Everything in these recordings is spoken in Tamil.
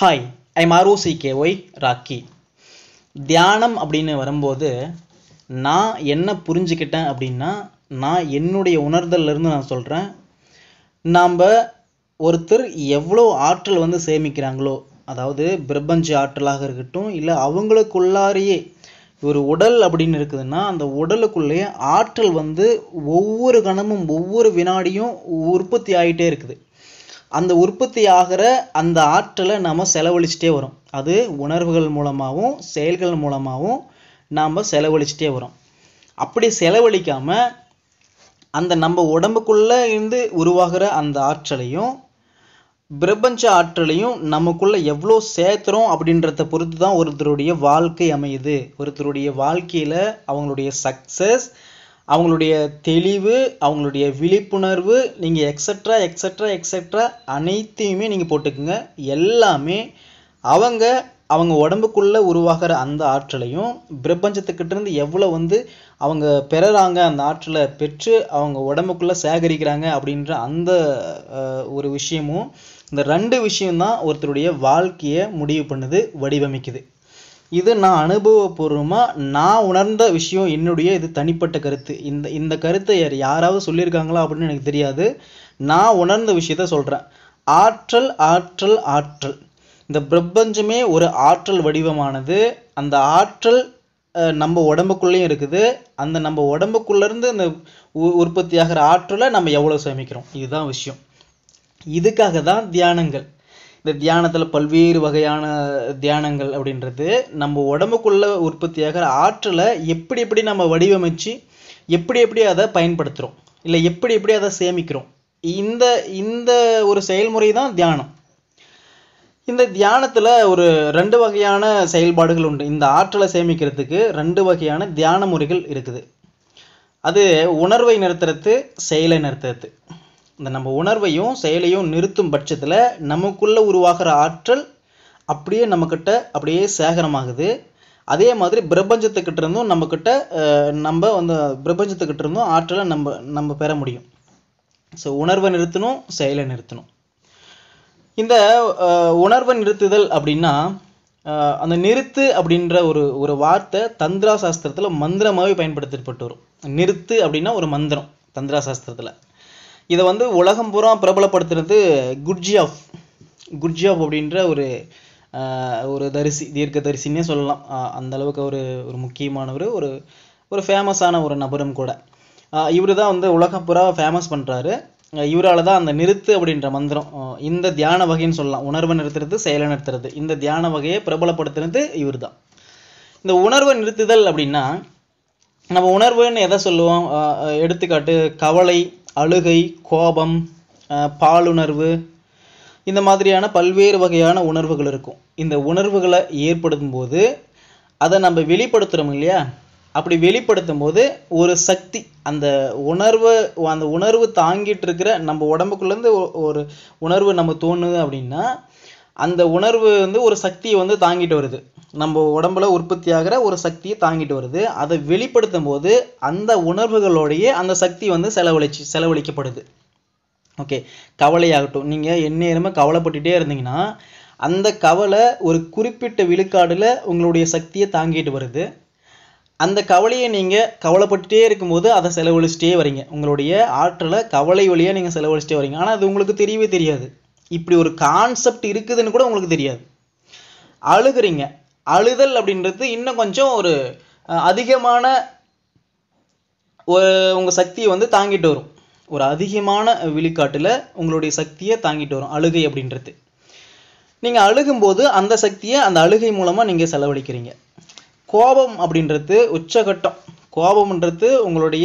Hi, I'm ROCKY rakhi. தியானம் அப்படின்னு வரும்போது நான் என்ன புரிஞ்சுக்கிட்டேன் அப்படின்னா, நான் என்னுடைய உணர்தல்லேருந்து நான் சொல்கிறேன். நாம் ஒருத்தர் எவ்வளோ ஆற்றல் சேமிக்கிறாங்களோ, அதாவது பிரபஞ்ச ஆற்றலாக இருக்கட்டும், இல்லை அவங்களுக்குள்ளாரையே ஒரு உடல் அப்படின்னு இருக்குதுன்னா, அந்த உடலுக்குள்ளேயே ஆற்றல் ஒவ்வொரு கணமும் ஒவ்வொரு வினாடியும் உற்பத்தி ஆகிட்டே இருக்குது. அந்த உற்பத்தி ஆகிற அந்த ஆற்றலை நாம் செலவழிச்சிட்டே வரோம். அது உணர்வுகள் மூலமாகவும் செயல்கள் மூலமாகவும் நாம் செலவழிச்சிட்டே வரோம். அப்படி செலவழிக்காமல் அந்த நம்ம உடம்புக்குள்ளே இருந்து உருவாகிற அந்த ஆற்றலையும் பிரபஞ்ச ஆற்றலையும் நமக்குள்ளே எவ்வளோ சேர்த்துறோம் அப்படின்றத பொறுத்து தான் ஒருத்தருடைய வாழ்க்கை அமையுது. ஒருத்தருடைய வாழ்க்கையில் அவங்களுடைய சக்ஸஸ், அவங்களுடைய தெளிவு, அவங்களுடைய விழிப்புணர்வு, நீங்கள் எக்ஸட்ரா எக்ஸட்ரா எக்ஸட்ரா அனைத்தையுமே நீங்கள் போட்டுக்குங்க. எல்லாமே அவங்க உடம்புக்குள்ளே உருவாகிற அந்த ஆற்றலையும் பிரபஞ்சத்துக்கிட்டேருந்து எவ்வளோ அவங்க பெறுறாங்க, அந்த ஆற்றலை பெற்று அவங்க உடம்புக்குள்ளே சேகரிக்கிறாங்க அப்படின்ற அந்த ஒரு விஷயமும், இந்த ரெண்டு விஷயம்தான் ஒருத்தருடைய வாழ்க்கையை முடிவு பண்ணுது, வடிவமைக்குது. இது நான் அனுபவபூர்வமாக நான் உணர்ந்த விஷயம். என்னுடைய இது தனிப்பட்ட கருத்து. இந்த கருத்தை யாராவது சொல்லியிருக்காங்களா அப்படின்னு எனக்கு தெரியாது. நான் உணர்ந்த விஷயத்த சொல்கிறேன். ஆற்றல் ஆற்றல் ஆற்றல். இந்த பிரபஞ்சமே ஒரு ஆற்றல் வடிவமானது. அந்த ஆற்றல் நம்ம உடம்புக்குள்ளேயும் இருக்குது. அந்த நம்ம உடம்புக்குள்ளேருந்து இந்த உற்பத்தி ஆகிற ஆற்றலை நம்ம எவ்வளோ சேமிக்கிறோம், இதுதான் விஷயம். இதுக்காக தான் தியானங்கள். இந்த தியானத்தில் பல்வேறு வகையான தியானங்கள் அப்படின்றது நம்ம உடம்புக்குள்ளே உற்பத்தியாகிற ஆற்றலை எப்படி நம்ம வடிவமைச்சு எப்படி அதை பயன்படுத்துகிறோம், இல்லை எப்படி அதை சேமிக்கிறோம், இந்த ஒரு செயல்முறை தான் தியானம். இந்த தியானத்தில் ஒரு 2 வகையான செயல்பாடுகள் உண்டு. இந்த ஆற்றலை சேமிக்கிறதுக்கு 2 வகையான தியான முறைகள் இருக்குது. அது உணர்வை நிறுத்துறது, செயலை நிறுத்துறது. இந்த நம்ம உணர்வையும் செயலையும் நிறுத்தும் பட்சத்தில் நமக்குள்ளே உருவாகிற ஆற்றல் அப்படியே நம்மக்கிட்ட அப்படியே சேகரமாகுது. அதே மாதிரி பிரபஞ்சத்துக்கிட்ட இருந்தும் நம்ம பிரபஞ்சத்துக்கிட்ட இருந்தும் ஆற்றலை நம்ம பெற முடியும். ஸோ உணர்வை நிறுத்தணும், செயலை நிறுத்தணும். இந்த உணர்வை நிறுத்துதல் அப்படின்னா, அந்த நிறுத்து அப்படின்ற ஒரு வார்த்தை தந்திரா சாஸ்திரத்தில் மந்திரமாகவே பயன்படுத்தப்பட்டு வரும். நிறுத்து அப்படின்னா ஒரு மந்திரம் தந்திரா சாஸ்திரத்தில். இதை உலகம் பூரா பிரபலப்படுத்துறது குர்ஜியாஃப் அப்படின்ற ஒரு தீர்க்க தரிசின்னே சொல்லலாம். அந்த அளவுக்கு ஒரு முக்கியமானவர், ஒரு ஃபேமஸான ஒரு நபரும் கூட. இவர் தான் உலகம் பூரா ஃபேமஸ் பண்ணுறாரு. இவரால் தான் அந்த நிறுத்து அப்படின்ற மந்திரம், இந்த தியான வகைன்னு சொல்லலாம். உணர்வை நிறுத்துறது, செயலை நிறுத்துறது, இந்த தியான வகையை பிரபலப்படுத்துறது இவர் தான். இந்த உணர்வை நிறுத்துதல் அப்படின்னா, நம்ம உணர்வுன்னு எதை சொல்லுவோம்? எடுத்துக்காட்டு கவலை, அழுகை, கோபம், பாலுணர்வு, இந்த மாதிரியான பல்வேறு வகையான உணர்வுகள் இருக்கும். இந்த உணர்வுகளை ஏற்படுத்தும் போது அதை நம்ம வெளிப்படுத்துகிறோம் இல்லையா? அப்படி வெளிப்படுத்தும் போது ஒரு சக்தி, அந்த உணர்வு தாங்கிட்டு இருக்கிற நம்ம உடம்புக்குள்ளேருந்து ஒரு உணர்வு நம்ம தோணுது அப்படின்னா, அந்த உணர்வு ஒரு சக்தியை தாங்கிட்டு வருது. நம்ம உடம்புல உற்பத்தி ஆகிற ஒரு சக்தியை தாங்கிட்டு வருது. அதை வெளிப்படுத்தும் போது அந்த உணர்வுகளோடைய அந்த சக்தி செலவழிக்கப்படுது. ஓகே, கவலையாகட்டும், நீங்கள் எந்நேரமே கவலைப்பட்டுட்டே இருந்தீங்கன்னா அந்த கவலை ஒரு குறிப்பிட்ட விழுக்காடில் உங்களுடைய சக்தியை தாங்கிட்டு வருது. அந்த கவலையை நீங்கள் கவலைப்பட்டுட்டே இருக்கும்போது அதை செலவழிச்சிட்டே வரீங்க. உங்களுடைய ஆற்றலை கவலை வழியாக நீங்கள் செலவழிச்சிட்டே வரீங்க. ஆனால் அது உங்களுக்கு தெரியவே தெரியாது. இப்படி ஒரு கான்செப்ட் இருக்குதுன்னு கூட உங்களுக்கு தெரியாது. அழுகிறீங்க. அழுதல் அப்படின்றது இன்னும் கொஞ்சம் ஒரு அதிகமான உங்கள் சக்தியை தாங்கிட்டு வரும். ஒரு அதிகமான விழுக்காட்டில் உங்களுடைய சக்தியை தாங்கிட்டு வரும் அழுகை அப்படின்றது. நீங்கள் அழுகும்போது அந்த சக்தியை அந்த அழுகை மூலமாக நீங்கள் செலவழிக்கிறீங்க. கோபம் அப்படின்றது உச்சகட்டம். கோபம்ன்றது உங்களுடைய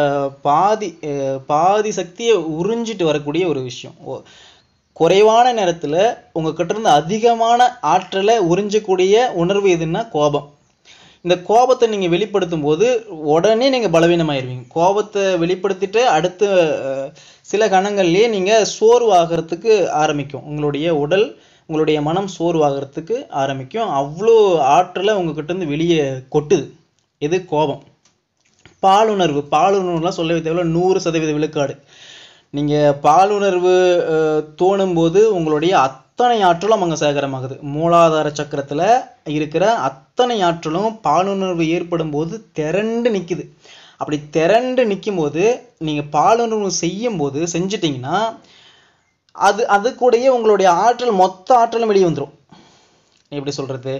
பாதி சக்தியை உறிஞ்சிட்டு வரக்கூடிய ஒரு விஷயம். குறைவான நேரத்தில் உங்ககிட்ட இருந்து அதிகமான ஆற்றலை உறிஞ்சக்கூடிய உணர்வு எதுன்னா கோபம். இந்த கோபத்தை நீங்கள் வெளிப்படுத்தும் போது உடனே நீங்கள் பலவீனமாயிருவீங்க. கோபத்தை வெளிப்படுத்திட்டு அடுத்த சில கணங்கள்லேயே நீங்கள் சோர்வாகிறதுக்கு ஆரம்பிக்கும். உங்களுடைய உடல், உங்களுடைய மனம் சோர்வாகிறதுக்கு ஆரம்பிக்கும். அவ்வளோ ஆற்றலை உங்ககிட்ட வெளியே கொட்டுது. இது கோபம். பாலுணர்வுலாம் சொல்லவே தேவையில்ல, 100% விழுக்காடு. நீங்கள் பாலுணர்வு தோணும்போது உங்களுடைய அத்தனை ஆற்றலும் அங்கே சேகரமாகுது. மூலாதார சக்கரத்தில் இருக்கிற அத்தனை ஆற்றலும் பாலுணர்வு ஏற்படும் போது திரண்டு நிற்குது. அப்படி திரண்டு நிற்கும் போது நீங்கள் பாலுணர்வு செஞ்சிட்டிங்கன்னா அது கூடயே உங்களுடைய ஆற்றல், மொத்த ஆற்றலும் வெளியே வந்துடும். எப்படி சொல்கிறது,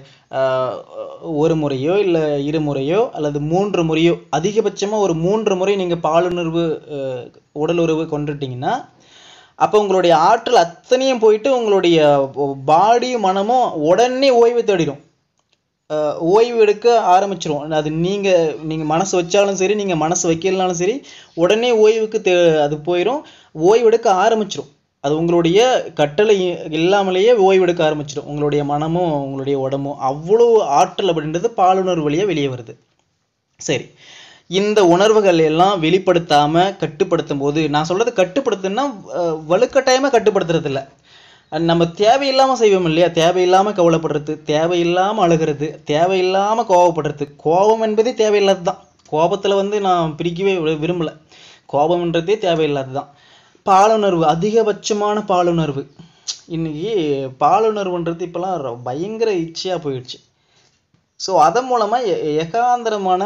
ஒரு முறையோ இல்லை 2 முறையோ அல்லது 3 முறையோ, அதிகபட்சமாக ஒரு 3 முறை நீங்கள் பாலுணர்வு உடல் உறவு கொண்டுட்டிங்கன்னா அப்போ உங்களுடைய ஆற்றல் அத்தனையும் போயிட்டு உங்களுடைய பாடியும் மனமும் உடனே ஓய்வு தேடிடும், ஓய்வு எடுக்க ஆரம்பிச்சிரும். அது நீங்கள் மனசு வச்சாலும் சரி, நீங்கள் மனசு வைக்கலனாலும் சரி, உடனே ஓய்வுக்கு அது போயிடும், ஓய்வு எடுக்க ஆரம்பிச்சிடும். அது உங்களுடைய கட்டளை இல்லாமலேயே ஓய்வெடுக்க ஆரம்பிச்சிடும் உங்களுடைய மனமும் உங்களுடைய உடம்பும். அவ்வளோ ஆற்றல் அப்படின்றது பாலுணர்வு வழியாக வெளியே வருது. சரி, இந்த உணர்வுகள் எல்லாம் வெளிப்படுத்தாமல் கட்டுப்படுத்தும் போது, நான் சொல்கிறது கட்டுப்படுத்துன்னா வலுக்கட்டாயமாக கட்டுப்படுத்துறது இல்லை, நம்ம தேவையில்லாமல் செய்வோம் இல்லையா, தேவையில்லாமல் கவலைப்படுறது, தேவையில்லாமல் அழுகிறது, தேவையில்லாமல் கோபப்படுறது. கோபம் என்பதே தேவையில்லாது தான். கோபத்தில் நான் பிரிக்கவே விரும்பலை. கோபம்ன்றதே தேவையில்லாது தான். பாலுணர்வு, அதிகபட்சமான பாலுணர்வு. இன்னைக்கு பாலுணர்வுன்றது இப்போலாம் பயங்கர இச்சையாக போயிடுச்சு. ஸோ அதன் மூலமாக ஏகாந்தரமான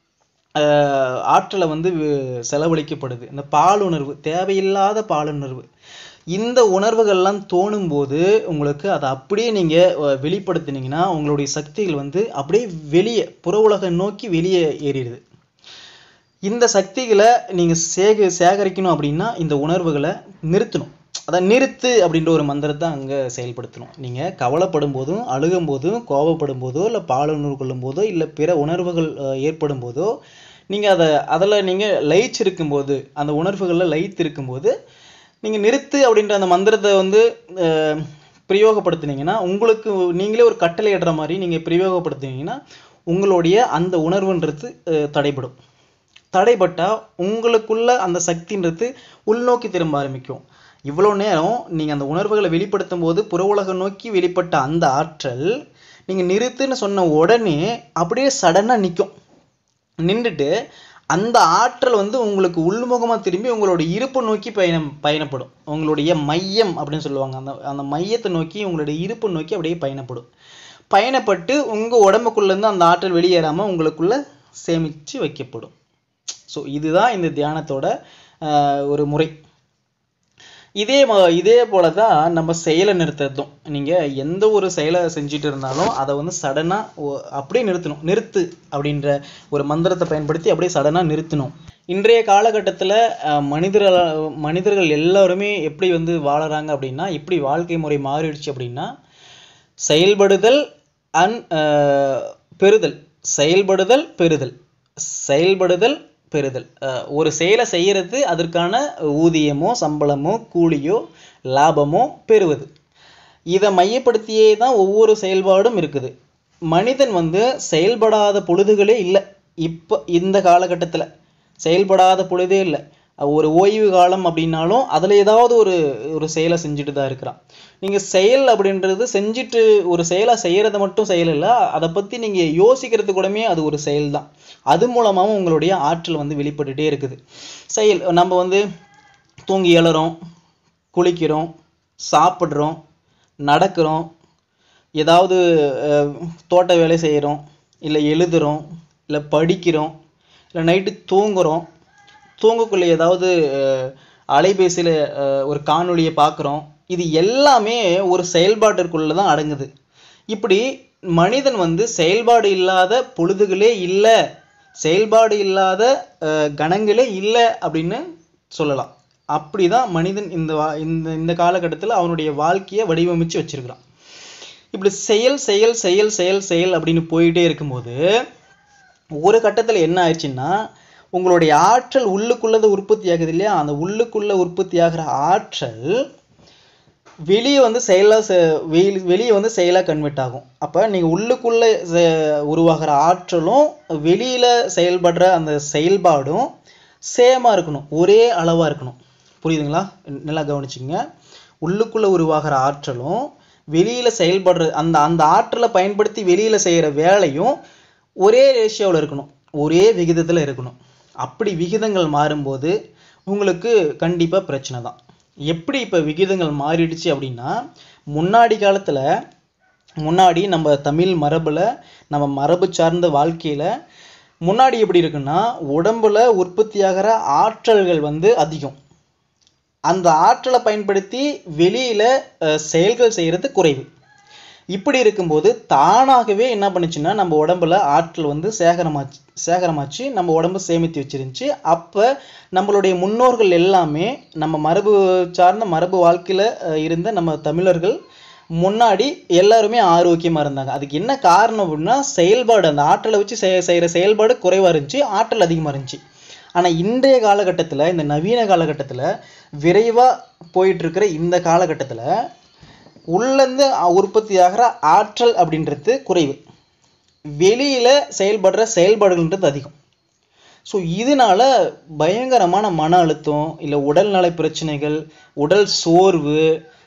ஆற்றலை செலவழிக்கப்படுது. இந்த பாலுணர்வு, தேவையில்லாத பாலுணர்வு. இந்த உணர்வுகள்லாம் தோணும் போது உங்களுக்கு அதை அப்படியே நீங்கள் வெளிப்படுத்தினீங்கன்னா உங்களுடைய சக்திகள் அப்படியே வெளியே புற உலகம் நோக்கி வெளியே ஏறிடுது. இந்த சக்திகளை நீங்கள் சேகரிக்கணும் அப்படின்னா இந்த உணர்வுகளை நிறுத்தணும். அதான் நிறுத்து அப்படின்ற ஒரு மந்திரத்தை அங்கே செயல்படுத்தணும். நீங்கள் கவலைப்படும் போதும், அழுகும் போதும், கோபப்படும் போதோ, இல்லை பாலுணர்வு கொள்ளும் போதோ, இல்லை பிற உணர்வுகள் ஏற்படும் போதோ, நீங்கள் அதில் நீங்கள் லயிச்சு இருக்கும்போது, அந்த உணர்வுகளில் லயித்து இருக்கும்போது நீங்கள் நிறுத்து அப்படின்ற அந்த மந்திரத்தை பிரயோகப்படுத்தினீங்கன்னா, உங்களுக்கு நீங்களே ஒரு கட்டளை இடுற மாதிரி நீங்கள் பிரயோகப்படுத்தினீங்கன்னா உங்களுடைய அந்த உணர்வுன்றது தடைபடும். தடைபட்டால் உங்களுக்குள்ள அந்த சக்தின்றது உள்நோக்கி திரும்ப ஆரம்பிக்கும். இவ்வளோ நேரம் நீங்கள் அந்த உணர்வுகளை வெளிப்படுத்தும் போது புற உலகம் நோக்கி வெளிப்பட்ட அந்த ஆற்றல் நீங்கள் நிறுத்துன்னு சொன்ன உடனே அப்படியே சடனாக நிற்கும். நின்றுட்டு அந்த ஆற்றல் உங்களுக்கு உள்முகமாக திரும்பி உங்களுடைய இருப்பு நோக்கி பயணப்படும். உங்களுடைய மையம் அப்படின்னு சொல்லுவாங்க, அந்த மையத்தை நோக்கி, உங்களுடைய இருப்பு நோக்கி அப்படியே பயணப்பட்டு உங்கள் உடம்புக்குள்ளேருந்து அந்த ஆற்றல் வெளியேறாமல் உங்களுக்குள்ள சேமித்து வைக்கப்படும். ஸோ இதுதான் இந்த தியானத்தோட ஒரு முறை. இதே போல தான் நம்ம செயலை நிறுத்துறதும். நீங்கள் எந்த ஒரு செயலை செஞ்சுட்டு இருந்தாலும் அதை சடனாக அப்படியே நிறுத்தணும். நிறுத்து அப்படின்ற ஒரு மந்திரத்தை பயன்படுத்தி அப்படியே சடனாக நிறுத்தணும். இன்றைய காலகட்டத்தில் மனிதர்கள் எல்லாருமே எப்படி வாழறாங்க அப்படின்னா, எப்படி வாழ்க்கை முறை மாறிடுச்சு அப்படின்னா, செயல்படுதல் பெறுதல், செயல்படுதல் பெறுதல். ஒரு செயலை செய்யறது, அதற்கான ஊதியமோ சம்பளமோ கூலியோ லாபமோ பெறுவது, இதை மையப்படுத்தியே தான் ஒவ்வொரு செயல்பாடும் இருக்குது. மனிதன் செயல்படாத பொழுதுகளே இல்லை. இப்போ இந்த காலகட்டத்தில் செயல்படாத பொழுதே இல்லை. ஒரு ஓய்வு காலம் அப்படின்னாலும் அதில் ஏதாவது ஒரு செயலை செஞ்சுட்டு தான் இருக்கிறான். நீங்கள் செயல் அப்படின்றது செஞ்சுட்டு ஒரு செயலாக செய்கிறத மட்டும் செயல் இல்லை, அதை பற்றி நீங்கள் யோசிக்கிறது கூடமே அது ஒரு செயல் தான். அது மூலமாகவும் உங்களுடைய ஆற்றல் வெளிப்பட்டுகிட்டே இருக்குது. செயல், நம்ம தூங்கி எழறோம், குளிக்கிறோம், சாப்பிட்றோம், நடக்கிறோம், ஏதாவது தோட்ட வேலை செய்கிறோம், இல்லை எழுதுகிறோம், இல்லை படிக்கிறோம், இல்லை நைட்டு தூங்கக்குள்ளே ஏதாவது அலைபேசியில் ஒரு காணொலியை பார்க்குறோம். இது எல்லாமே ஒரு செயல்பாட்டிற்குள்ளே தான் அடங்குது. இப்படி மனிதன் செயல்பாடு இல்லாத பொழுதுகளே இல்லை, செயல்பாடு இல்லாத கணங்களே இல்லை அப்படின்னு சொல்லலாம். அப்படி தான் மனிதன் இந்த காலகட்டத்தில் அவனுடைய வாழ்க்கையை வடிவமைச்சு வச்சிருக்கிறான். இப்படி செயல் செயல் செயல் செயல் செயல் அப்படின்னு போயிட்டே இருக்கும்போது ஒரு கட்டத்தில் என்ன ஆயிடுச்சுன்னா, உங்களுடைய ஆற்றல் உள்ளுக்குள்ளது உற்பத்தி ஆகுது இல்லையா, அந்த உள்ளுக்குள்ள உற்பத்தி ஆகிற ஆற்றல் வெளியே வெளியே செயலாக கன்வெர்ட் ஆகும். அப்போ நீங்கள் உள்ளுக்குள்ள உருவாகிற ஆற்றலும் வெளியில் செயல்படுற அந்த செயல்பாடும் சேமாக இருக்கணும், ஒரே அளவாக இருக்கணும். புரியுதுங்களா? நல்லா கவனிச்சுங்க. உள்ளுக்குள்ள உருவாகிற ஆற்றலும் வெளியில் செயல்படுற அந்த ஆற்றலை பயன்படுத்தி வெளியில் செய்கிற வேலையும் ஒரே ரேஷியோவில் இருக்கணும், ஒரே விகிதத்தில் இருக்கணும். அப்படி விகிதங்கள் மாறும்போது உங்களுக்கு கண்டிப்பாக பிரச்சனை தான். எப்படி இப்போ விகிதங்கள் மாறிடுச்சு அப்படின்னா, முன்னாடி நம்ம தமிழ் மரபுல, நம்ம மரபு சார்ந்த வாழ்க்கையில முன்னாடி எப்படி இருக்குன்னா, உடம்புல உற்பத்தியாகிற ஆற்றல்கள் வந்து அதிகம். அந்த ஆற்றலை பயன்படுத்தி வெளியில செயல்கள் செய்யறது குறைவு. இப்படி இருக்கும்போது தானாகவே என்ன பண்ணுச்சுன்னா, நம்ம உடம்புல ஆற்றல் வந்து சேகரமாச்சு நம்ம உடம்பு சேமித்து வச்சிருந்துச்சு. அப்ப நம்மளுடைய முன்னோர்கள் எல்லாமே நம்ம மரபு வாழ்க்கையில இருந்த நம்ம தமிழர்கள் முன்னாடி எல்லாருமே ஆரோக்கியமா இருந்தாங்க. அதுக்கு என்ன காரணம் அப்படின்னா, செயல்பாடு, அந்த ஆற்றலை வச்சு செய்யற செயல்பாடு குறைவா இருந்துச்சு, ஆற்றல் அதிகமா இருந்துச்சு. ஆனா இன்றைய காலகட்டத்துல, இந்த நவீன காலகட்டத்துல, விரைவா போயிட்டு இருக்கிற இந்த காலகட்டத்துல உள்ளேருந்து உற்பத்தியாகிற ஆற்றல் அப்படின்றது குறைவு, வெளியில செயல்படுற செயல்பாடுகள்ன்றது அதிகம். ஸோ இதனால பயங்கரமான மன அழுத்தம், இல்லை உடல்நல பிரச்சனைகள், உடல் சோர்வு,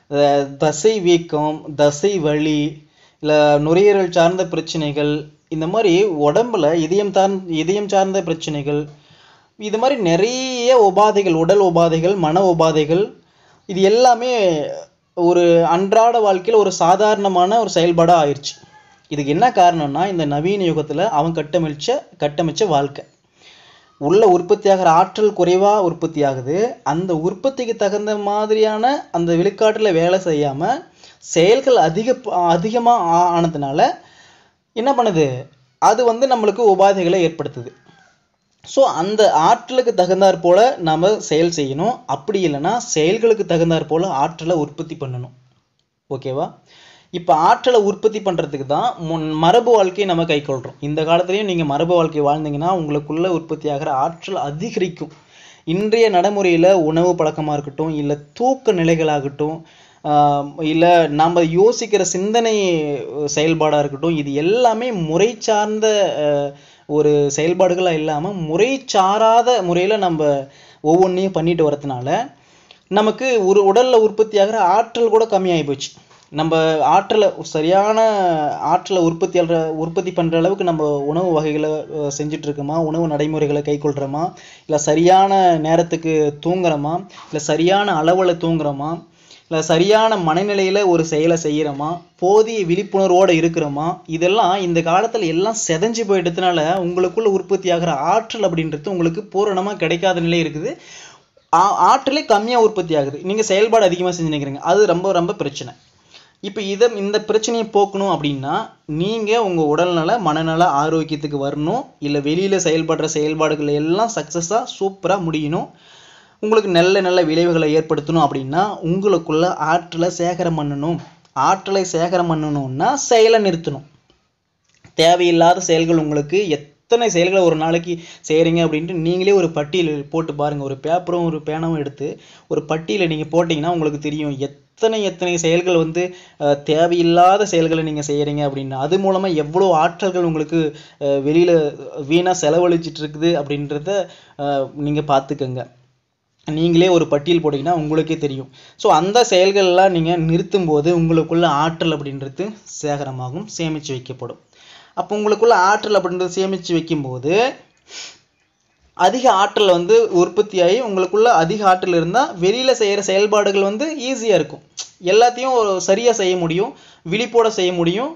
தசை வீக்கம், தசை வலி, இல்லை நுரையீரல் சார்ந்த பிரச்சனைகள், இந்த மாதிரி உடம்புல இதயம் சார்ந்த பிரச்சனைகள், இது மாதிரி நிறைய உபாதைகள், உடல் உபாதைகள், மன உபாதைகள், இது எல்லாமே ஒரு அன்றாட வாழ்க்கையில் ஒரு சாதாரணமான ஒரு செயல்பாடாக ஆயிடுச்சு. இதுக்கு என்ன காரணம்னா, இந்த நவீன யுகத்தில் அவன் கட்டமைச்ச வாழ்க்கை. உள்ள உற்பத்தியாகிற ஆற்றல் குறைவா உற்பத்தி ஆகுது. அந்த உற்பத்திக்கு தகுந்த மாதிரியான அந்த வெளிக்காட்டில் வேலை செய்யாம செயல்கள் அதிகமா ஆனதுனால என்ன பண்ணுது, அது வந்து நம்மளுக்கு உபாதைகளை ஏற்படுத்துது. ஸோ அந்த ஆற்றலுக்கு தகுந்தாற் போல நம்ம செயல் செய்யணும். அப்படி இல்லைன்னா செயல்களுக்கு தகுந்தாற் போல ஆற்றலை உற்பத்தி பண்ணணும். ஓகேவா? இப்போ ஆற்றலை உற்பத்தி பண்ணுறதுக்கு தான் மரபு வாழ்க்கையை நம்ம கைக்கொள்கிறோம். இந்த காலத்துலேயும் நீங்கள் மரபு வாழ்க்கை வாழ்ந்தீங்கன்னா உங்களுக்குள்ள உற்பத்தி ஆகிற ஆற்றல் அதிகரிக்கும். இன்றைய நடைமுறையில் உணவு பழக்கமாக இருக்கட்டும், இல்லை தூக்க நிலைகளாகட்டும், இல்லை நம்ம யோசிக்கிற சிந்தனை செயல்பாடாக இருக்கட்டும், இது எல்லாமே முறை சார்ந்த ஒரு செயல்பாடுகளாக இல்லாமல் முறை சாராத முறையில் நம்ம ஒவ்வொன்றையும் பண்ணிட்டு வரதுனால நமக்கு ஒரு உடலில் உற்பத்தியாகிற ஆற்றல் கூட கம்மியாகி போச்சு. நம்ம சரியான ஆற்றலை உற்பத்தி பண்ணுற அளவுக்கு நம்ம உணவு வகைகளை செஞ்சிட்ருக்கோமா, உணவு நடைமுறைகளை கைக்கொள்கிறோமா, இல்லை சரியான நேரத்துக்கு தூங்குறோமா, இல்லை சரியான அளவில் தூங்குறோமா, இல்லை சரியான மனநிலையில் ஒரு செயலை செய்கிறோமா, போதிய விழிப்புணர்வோடு இருக்கிறோமா, இதெல்லாம் இந்த காலத்தில் எல்லாம் செதஞ்சு போயிட்டதுனால உங்களுக்குள்ள உற்பத்தி ஆகிற ஆற்றல் அப்படின்றது உங்களுக்கு பூரணமாக கிடைக்காத நிலை இருக்குது. ஆற்றலே கம்மியாக உற்பத்தி ஆகுது, நீங்கள் செயல்பாடு அதிகமாக செஞ்சு நினைக்கிறீங்க. அது ரொம்ப ரொம்ப பிரச்சனை. இப்போ இந்த பிரச்சனையை போக்கணும் அப்படின்னா நீங்கள் உங்கள் உடல்நல மனநல ஆரோக்கியத்துக்கு வரணும். இல்லை வெளியில் செயல்படுற செயல்பாடுகள் எல்லாம் சக்ஸஸாக சூப்பராக முடியணும். உங்களுக்கு நல்ல விளைவுகளை ஏற்படுத்தணும் அப்படின்னா உங்களுக்குள்ள ஆற்றலை சேகரம் பண்ணணும். ஆற்றலை சேகரம் பண்ணணும்னா செயலை நிறுத்தணும். தேவையில்லாத செயல்கள், உங்களுக்கு எத்தனை செயல்களை ஒரு நாளைக்கு செய்கிறீங்க அப்படின்ட்டு நீங்களே ஒரு பட்டியல் போட்டு பாருங்கள். ஒரு பேப்பரும் ஒரு பேனாவும் எடுத்து ஒரு பட்டியலை நீங்கள் போட்டிங்கன்னா உங்களுக்கு தெரியும் எத்தனை செயல்கள் வந்து தேவையில்லாத செயல்களை நீங்கள் செய்கிறீங்க அப்படின்னா. அது மூலமாக எவ்வளோ ஆற்றல்கள் உங்களுக்கு வெளியில் வீணாக செலவழிச்சிட்டு இருக்குது அப்படின்றத நீங்கள் பார்த்துக்கங்க. நீங்களே ஒரு பட்டியல் போட்டிங்கன்னா உங்களுக்கே தெரியும். ஸோ அந்த செயல்கள்லாம் நீங்கள் நிறுத்தும் போது உங்களுக்குள்ள ஆற்றல் அப்படின்றது சேகரமாகும், சேமித்து வைக்கப்படும். அப்போ உங்களுக்குள்ள ஆற்றல் அப்படின்றது சேமித்து வைக்கும்போது அதிக ஆற்றல் வந்து உற்பத்தியாகி உங்களுக்குள்ள அதிக ஆற்றல் இருந்தால் வெளியில் செய்கிற செயல்பாடுகள் வந்து ஈஸியாக இருக்கும். எல்லாத்தையும் சரியாக செய்ய முடியும், விழிப்போட செய்ய முடியும்,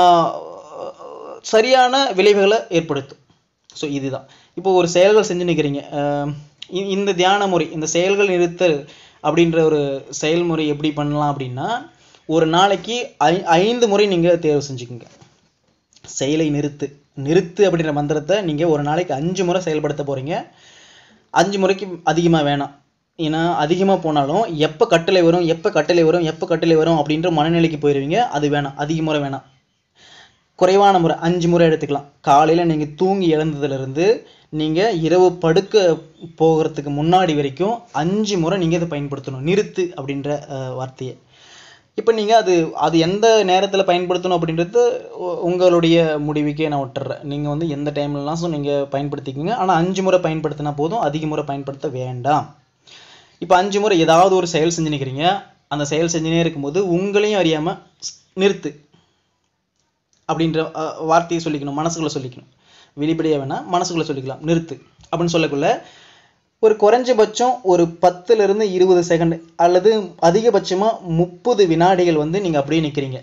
சரியான விளைவுகளை ஏற்படுத்தும். ஸோ இதுதான். இப்போ ஒரு செயல்கள் செஞ்சு நிற்கிறீங்க, இந்த தியான முறை, இந்த செயல்கள் நிறுத்தல் அப்படின்ற ஒரு செயல்முறை எப்படி பண்ணலாம் அப்படின்னா, ஒரு நாளைக்கு 5 முறை நீங்கள் தேர்வு செஞ்சுக்கோங்க. செயலை நிறுத்து அப்படின்ற மந்திரத்தை நீங்கள் ஒரு நாளைக்கு 5 முறை செயல்படுத்த போகிறீங்க. 5 முறைக்கு அதிகமாக வேணாம். ஏன்னா அதிகமாக போனாலும் எப்போ கட்டளை வரும் அப்படின்ற மனநிலைக்கு போயிடுவீங்க. அது வேணாம், அதிக முறை வேணாம். குறைவான முறை 5 முறை எடுத்துக்கலாம். காலையில் நீங்கள் தூங்கி எழுந்ததுலேருந்து நீங்கள் இரவு படுக்க போகிறதுக்கு முன்னாடி வரைக்கும் 5 முறை நீங்கள் இதை பயன்படுத்தணும். நிறுத்து அப்படின்ற வார்த்தையை. இப்போ நீங்கள் அது எந்த நேரத்தில் பயன்படுத்தணும் அப்படின்றது உங்களுடைய முடிவுக்கே நான் விட்டுறேன். நீங்கள் வந்து எந்த டைம்லலாம் நீங்கள் பயன்படுத்திக்கோங்க. ஆனால் 5 முறை பயன்படுத்தினா போதும், அதிக முறை பயன்படுத்த வேண்டாம். இப்போ 5 முறை ஏதாவது ஒரு செயல் செஞ்சு நிற்கிறீங்க. அந்த செயல் செஞ்சுனே இருக்கும்போது உங்களையும் அறியாமல் நிறுத்து அப்படின்ற வார்த்தையை சொல்லிக்கணும், மனசுக்குள்ளே சொல்லிக்கணும். வெளிப்படையாக வேணால் மனசுக்குள்ளே சொல்லிக்கலாம். நிறுத்து அப்படின்னு சொல்லக்குள்ள ஒரு குறைஞ்சபட்சம் ஒரு 10லிருந்து 20 செகண்ட் அல்லது அதிகபட்சமாக 30 வினாடிகள் வந்து நீங்கள் அப்படியே நிற்கிறீங்க,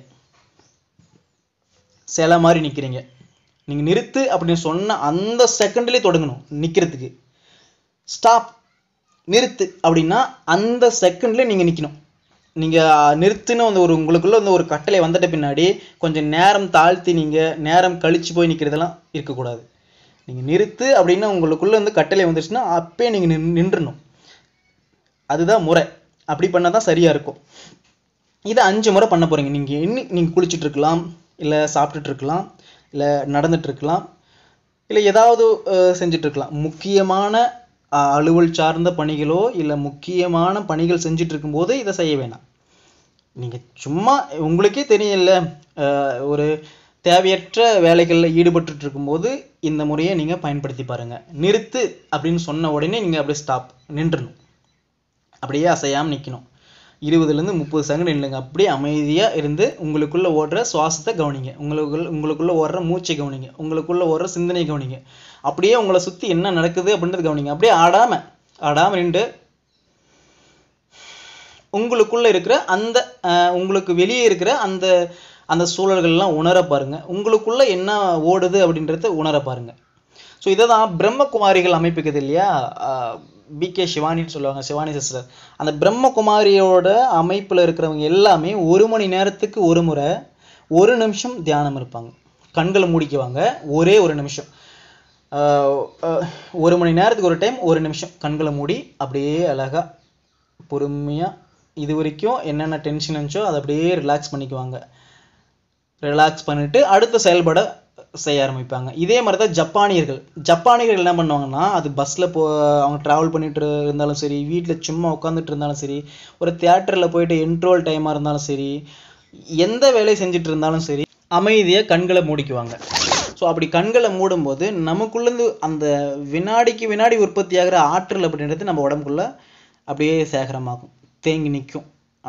சில மாதிரி நிற்கிறீங்க. நீங்கள் நிறுத்து அப்படின்னு சொன்ன அந்த செகண்ட்லேயே தொடங்கணும் நிற்கிறதுக்கு. ஸ்டாப், நிறுத்து அப்படின்னா அந்த செகண்ட்லேயே நீங்கள் நிற்கணும். நீங்கள் நிறுத்துன்னு வந்து உங்களுக்குள்ள வந்து ஒரு கட்டளை வந்துட்ட பின்னாடி கொஞ்சம் நேரம் தாழ்த்தி நீங்கள் நேரம் கழித்து போய் நிற்கிறதெல்லாம் இருக்கக்கூடாது. நீங்கள் நிறுத்து அப்படின்னா உங்களுக்குள்ள வந்து கட்டளை வந்துச்சுன்னா அப்பே நீங்கள் நின்றுணும். அதுதான் முறை. அப்படி பண்ணால் தான் சரியாக இருக்கும். இதை 5 முறை பண்ண போகிறீங்க. நீங்கள் குளிச்சுட்டு இருக்கலாம், இல்லை சாப்பிட்டுட்டு இருக்கலாம், இல்லை நடந்துட்டு இருக்கலாம், இல்லை ஏதாவது செஞ்சுட்டு இருக்கலாம். முக்கியமான அலுவல் சார்ந்த பணிகளோ இல்லை முக்கியமான பணிகள் செஞ்சுட்டு இருக்கும்போது இதை செய்ய வேணாம். நீங்கள் சும்மா உங்களுக்கே தெரியல ஒரு தேவையற்ற வேலைகளில் ஈடுபட்டு இருக்கும்போது இந்த முறையை நீங்கள் பயன்படுத்தி பாருங்கள். நிறுத்து அப்படின்னு சொன்ன உடனே நீங்கள் அப்படியே ஸ்டாப், நின்றுணும். அப்படியே அசையாமல் நிற்கணும். 20லேருந்து 30 செகண்ட் இல்லைங்க. அப்படியே அமைதியாக இருந்து உங்களுக்குள்ளே ஓடுற சுவாசத்தை கவனிங்க, உங்களுக்குள்ளே ஓடுற மூச்சை கவனிங்க, உங்களுக்குள்ளே ஓடுற சிந்தனை கவனிங்க. அப்படியே உங்களை சுற்றி என்ன நடக்குது அப்படின்றது கவனிங்க. அப்படியே ஆடாமல் நின்று உங்களுக்குள்ளே இருக்கிற அந்த உங்களுக்கு வெளியே இருக்கிற அந்த அந்த சூழல்கள்லாம் உணர பாருங்க. உங்களுக்குள்ளே என்ன ஓடுது அப்படின்றத உணர பாருங்க. ஸோ இதை தான் பிரம்மகுமாரிகள் அமைப்புக்குது இல்லையா, பிகே சிவானின்னு சொல்லுவாங்க, சிவானி சிஸ்டர். அந்த பிரம்மகுமாரியோட அமைப்பில் இருக்கிறவங்க எல்லாமே 1 மணி நேரத்துக்கு ஒரு முறை 1 நிமிஷம் தியானம் இருப்பாங்க. கண்களை மூடிக்குவாங்க. ஒரே 1 நிமிஷம், 1 மணி நேரத்துக்கு ஒரு டைம் 1 நிமிஷம் கண்களை மூடி அப்படியே அழகாக பொறுமையாக இது வரைக்கும் என்னென்ன டென்ஷன் இருந்துச்சோ அதை அப்படியே ரிலாக்ஸ் பண்ணிக்குவாங்க. ரிலாக்ஸ் பண்ணிவிட்டு அடுத்த செயல்பட செய்ய ஆரம்பிப்பாங்க. இதே மாதிரி தான் ஜப்பானியர்கள் என்ன பண்ணுவாங்கன்னா, அது பஸ்ஸில் அவங்க ட்ராவல் பண்ணிட்டு இருந்தாலும் சரி, வீட்டில் சும்மா உட்காந்துட்டு இருந்தாலும் சரி, ஒரு தியேட்டரில் போயிட்டு இன்ட்ரோல் டைமாக இருந்தாலும் சரி, எந்த வேலையை செஞ்சுட்டு இருந்தாலும் சரி, அமைதியாக கண்களை மூடிக்குவாங்க. ஸோ அப்படி கண்களை மூடும்போது நமக்குள்ளேருந்து அந்த வினாடிக்கு வினாடி உற்பத்தியாகிற ஆற்றல் அப்படின்றது நம்ம உடம்புக்குள்ளே அப்படியே சேகரமாகும், தேங்கி நிற்கும்,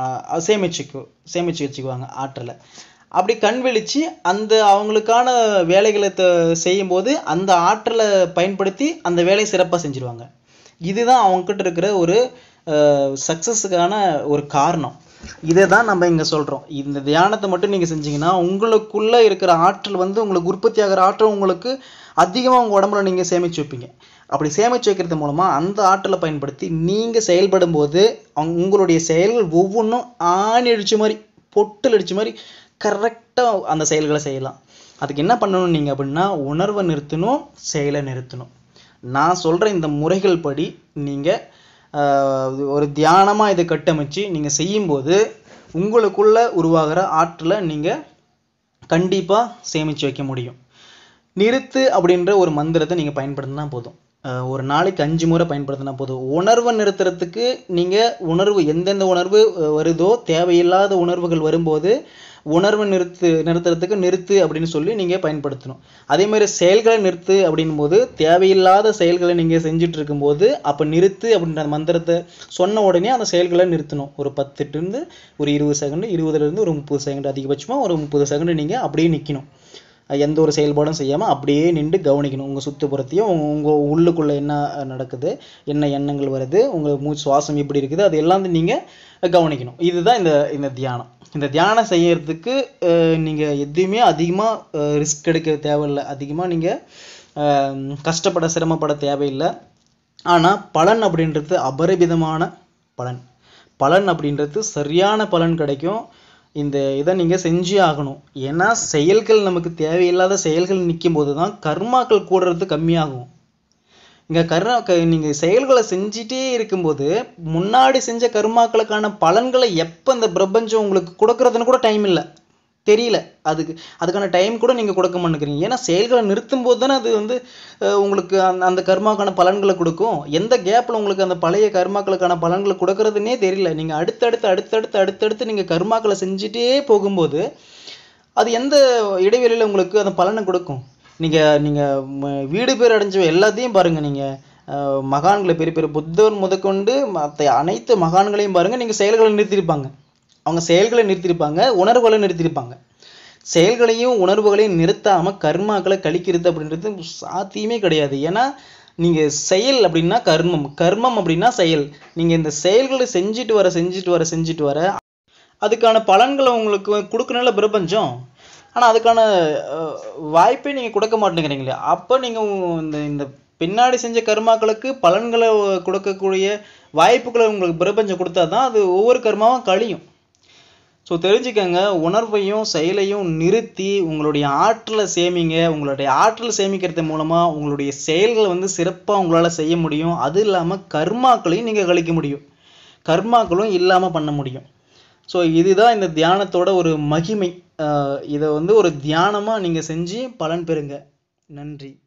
சேமிச்சு வச்சுக்குவாங்க ஆற்றலை. அப்படி கண் விழிச்சு அந்த அவங்களுக்கான வேலைகளை செய்யும்போது அந்த ஆற்றலை பயன்படுத்தி அந்த வேலையை சிறப்பாக செஞ்சுருவாங்க. இதுதான் அவங்கக்கிட்ட இருக்கிற ஒரு சக்ஸஸுக்கான ஒரு காரணம். இதை தான் நம்ம இங்கே சொல்கிறோம். இந்த தியானத்தை மட்டும் நீங்கள் செஞ்சீங்கன்னா உங்களுக்குள்ளே இருக்கிற ஆற்றல் வந்து உங்களுக்கு உற்பத்தி ஆகிற ஆற்றல் உங்களுக்கு அதிகமாக உங்கள் உடம்புல நீங்கள் சேமித்து வைப்பீங்க. அப்படி சேமித்து வைக்கிறது மூலமாக அந்த ஆற்றலை பயன்படுத்தி நீங்கள் செயல்படும் போது உங்களுடைய செயல்கள் ஒவ்வொன்றும் ஆணி அடித்த மாதிரி, பொட்டில் அடித்த மாதிரி கரெக்டாக அந்த செயல்களை செய்யலாம். அதுக்கு என்ன பண்ணணும் நீங்கள் அப்படின்னா, உணர்வை நிறுத்தணும், செயலை நிறுத்தணும். நான் சொல்கிற இந்த முறைகள் படி நீங்கள் ஒரு தியானமாக இதை கட்டமைச்சு நீங்கள் செய்யும்போது உங்களுக்குள்ளே உருவாகிற ஆற்றலை நீங்கள் கண்டிப்பாக சேமித்து வைக்க முடியும். நிறுத்து அப்படின்ற ஒரு மந்திரத்தை நீங்கள் பயன்படுத்தினா போதும். ஒரு நாளைக்கு 5 முறை பயன்படுத்தினா போதும். உணர்வை நிறுத்துறதுக்கு நீங்கள் எந்தெந்த உணர்வு வருதோ, தேவையில்லாத உணர்வுகள் வரும்போது உணர்வை நிறுத்துறதுக்கு நிறுத்து அப்படின்னு சொல்லி நீங்கள் பயன்படுத்தணும். அதே மாதிரி செயல்களை நிறுத்து அப்படின் போது தேவையில்லாத செயல்களை நீங்கள் செஞ்சுட்டு இருக்கும்போது அப்போ நிறுத்து அப்படின்ற மந்திரத்தை சொன்ன உடனே அந்த செயல்களை நிறுத்தணும். ஒரு 10லிருந்து ஒரு 20 செகண்ட், 20லிருந்து ஒரு 30 செகண்ட், அதிகபட்சமாக ஒரு 30 செகண்ட் நீங்கள் அப்படியே நிற்கணும். எந்த ஒரு செயல்பாடும் செய்யாமல் அப்படியே நின்று கவனிக்கணும். உங்கள் சுற்றுப்புறத்தையும் உங்கள் உள்ளுக்குள்ளே என்ன நடக்குது, என்ன எண்ணங்கள் வருது, உங்கள் சுவாசம் எப்படி இருக்குது, அது எல்லாம் நீங்கள் கவனிக்கணும். இதுதான் இந்த தியானம். இந்த தியானம் செய்யறதுக்கு நீங்கள் எதுவுமே அதிகமாக ரிஸ்க் எடுக்க தேவையில்லை, அதிகமாக நீங்கள் சிரமப்பட தேவையில்லை. ஆனால் பலன் அப்படின்றது அபரிமிதமான பலன் அப்படின்றது சரியான பலன் கிடைக்கும். இந்த இதை நீங்கள் செஞ்சே ஆகணும். ஏன்னா செயல்கள் நமக்கு தேவையில்லாத செயல்கள் நிற்கும் போது தான் கர்மாக்கள் கூடுறது கம்மியாகும். இங்கே நீங்கள் செயல்களை செஞ்சிட்டே இருக்கும்போது முன்னாடி செஞ்ச கர்மாக்களுக்கான பலன்களை எப்போ இந்த பிரபஞ்சம் உங்களுக்கு கொடுக்கறதுன்னு கூட டைம் இல்லை, தெரியல. அதுக்கான டைம் கூட நீங்கள் கொடுக்க மாட்டேங்கிறீங்க. ஏன்னா செயல்களை நிறுத்தும் போது தானே அது வந்து உங்களுக்கு அந்த கர்மாக்கான பலன்களை கொடுக்கும். எந்த கேப்பில் உங்களுக்கு அந்த பழைய கர்மாக்களுக்கான பலன்களை கொடுக்கறதுனே தெரியல. நீங்கள் அடுத்தடுத்து நீங்கள் கர்மாக்களை செஞ்சுட்டே போகும்போது அது எந்த இடைவெளியில் உங்களுக்கு அந்த பலனை கொடுக்கும். நீங்கள் வீடு பேர் அடைஞ்ச எல்லாத்தையும் பாருங்கள். நீங்கள் மகான்களை பெரிய புத்தர் முதற்கொண்டு மற்ற அனைத்து மகான்களையும் பாருங்கள். நீங்கள் செயல்களை நிறுத்தியிருப்பாங்க, அவங்க செயல்களை நிறுத்தியிருப்பாங்க, உணர்வுகளை நிறுத்தியிருப்பாங்க. செயல்களையும் உணர்வுகளையும் நிறுத்தாமல் கர்மாக்களை கழிக்கிறது அப்படின்றது சாத்தியமே கிடையாது. ஏன்னா நீங்கள் செயல் அப்படின்னா கர்மம், கர்மம் அப்படின்னா செயல். நீங்கள் இந்த செயல்களை செஞ்சுட்டு வர அதுக்கான பலன்களை உங்களுக்கு கொடுக்கணும்ல பிரபஞ்சம். ஆனால் அதுக்கான வாய்ப்பை நீங்கள் கொடுக்க மாட்டேங்கிறீங்களே. அப்போ நீங்கள் இந்த இந்த பின்னாடி செஞ்ச கர்மாக்களுக்கு பலன்களை கொடுக்கக்கூடிய வாய்ப்புகளை உங்களுக்கு பிரபஞ்சம் கொடுத்தா தான் அது ஒவ்வொரு கர்மாவும் கழியும். ஸோ தெரிஞ்சுக்கங்க, உணர்வையும் செயலையும் நிறுத்தி உங்களுடைய ஆற்றலை சேமிங்க. உங்களுடைய ஆற்றல் சேமிக்கிறது மூலமாக உங்களுடைய செயல்களை வந்து சிறப்பாக உங்களால் செய்ய முடியும். அது இல்லாமல் கர்மாக்களையும் நீங்கள் கழிக்க முடியும், கர்மாக்களும் இல்லாமல் பண்ண முடியும். ஸோ இதுதான் இந்த தியானத்தோட ஒரு மகிமை. இதை வந்து ஒரு தியானமாக நீங்கள் செஞ்சு பலன் பெறுங்க. நன்றி.